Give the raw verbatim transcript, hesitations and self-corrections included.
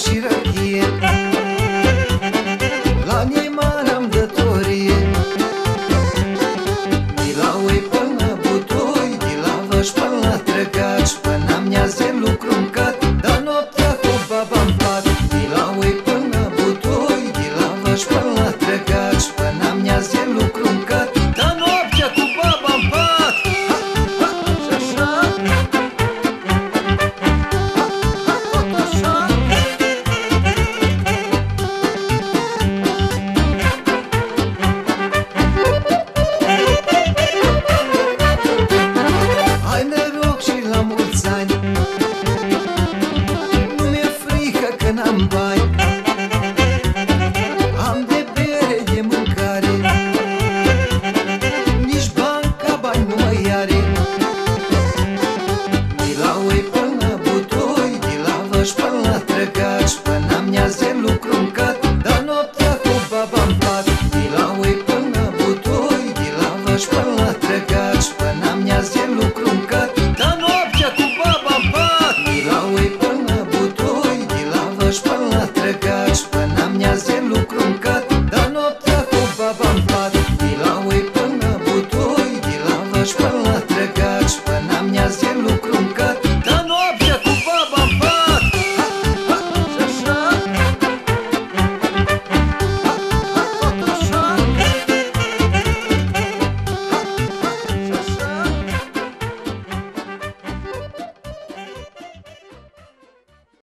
și răchie, la Neymar am dătorie. De la oi până la Butoi, de la Văș până la Trăgaci, până am miaz de lucru în cat, dar noaptea cu baba în pat. De la oi până la Butoi, de la Văș până la Trăgaci, până am miaz de lucru în cat, dar noaptea cu baba în pat. Ha, ha, și așa. Ha, ha, tot așa. Ai noroc și la mulți ani, nu mi-e frică că n-am bani, am de bere, de mâncare, nici banca bani nu mai are. De la oi până la Butoi, de la Văș până la Trăgaci, până am miaz de lucru în cat,